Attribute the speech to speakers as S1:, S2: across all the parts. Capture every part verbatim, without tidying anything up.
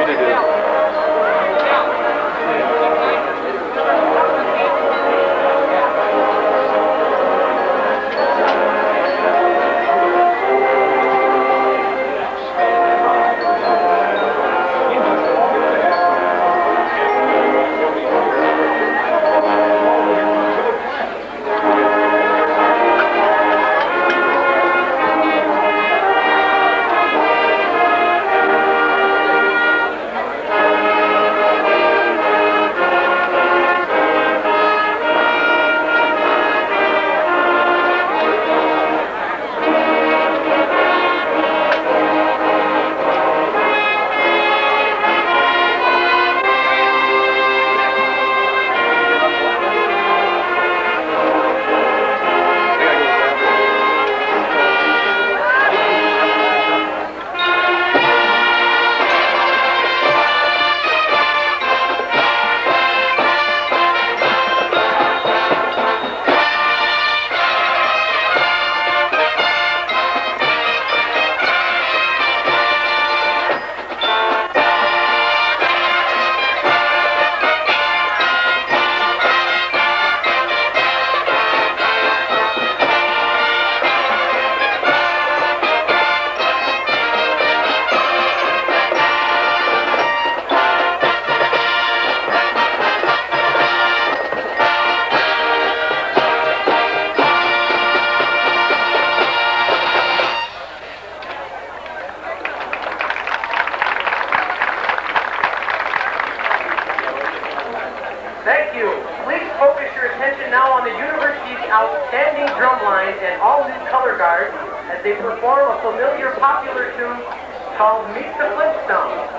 S1: Thank you. Please focus your attention now on the university's outstanding drum lines and all new color guards as they perform a familiar popular tune called Meet the Flintstones.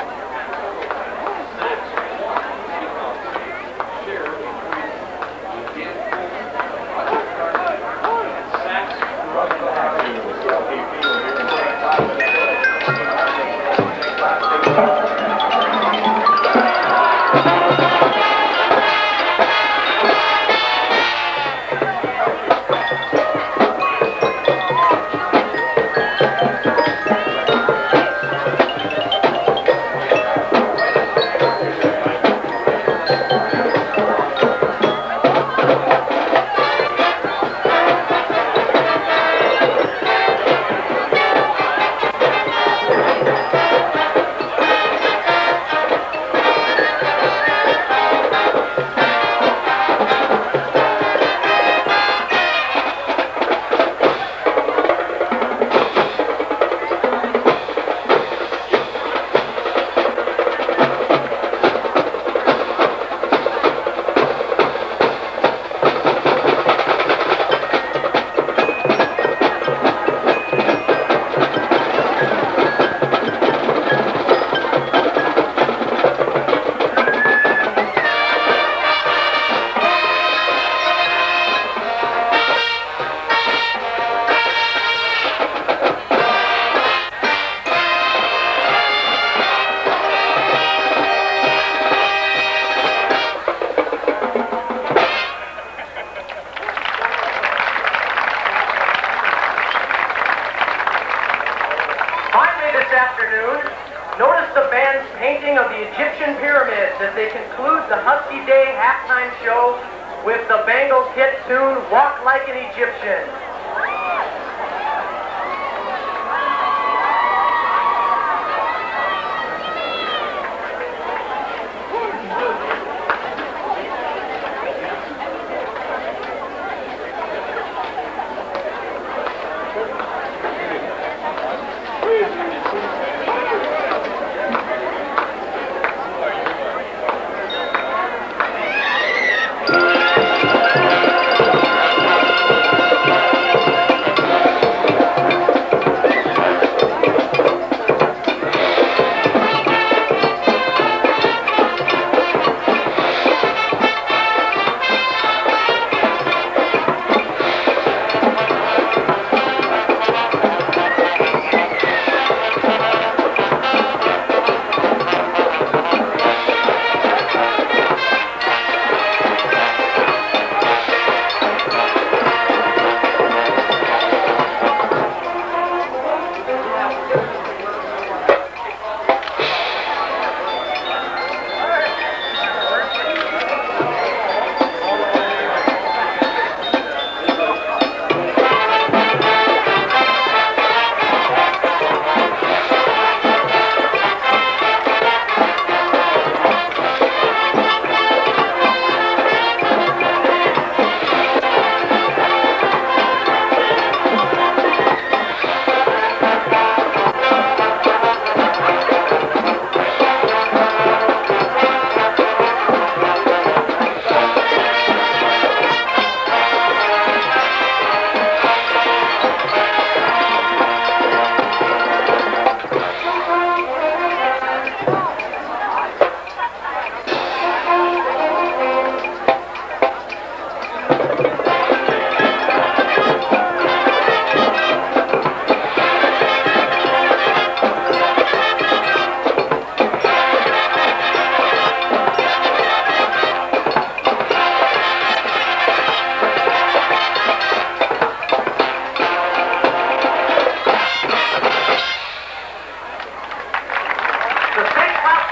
S1: Notice the band's painting of the Egyptian pyramids as they conclude the Husky Day halftime show with the Bangles hit tune, Walk Like an Egyptian.
S2: Thank you.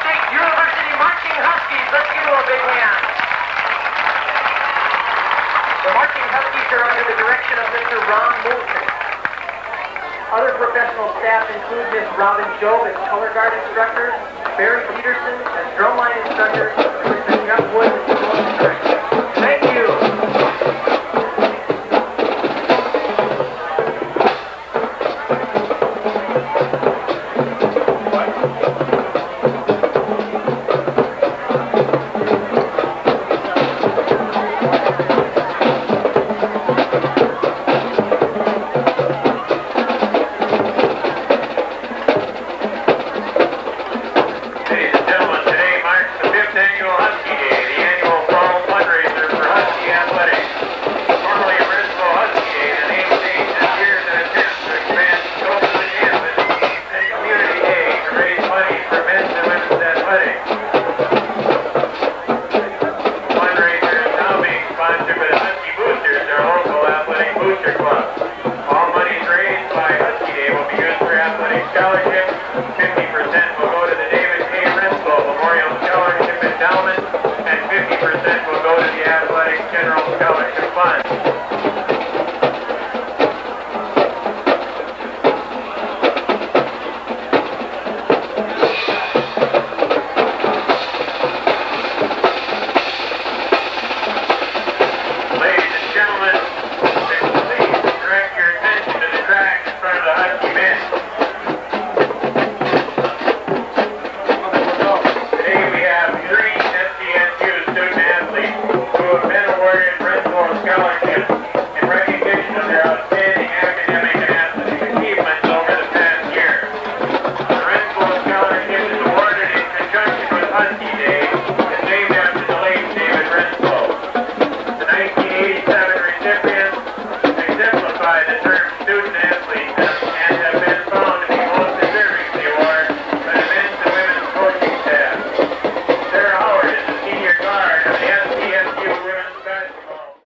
S1: State University Marching Huskies. Let's give them a big hand. The Marching Huskies are under the direction of Mister Ron Moulton. Other professional staff include Miz Robin Jobe as color guard instructor, Barry Peterson as drumline instructor, and Mister Jeff Wood as drum instructor. Thank you. nineteen eighty-seven recipients exemplify the term student athlete.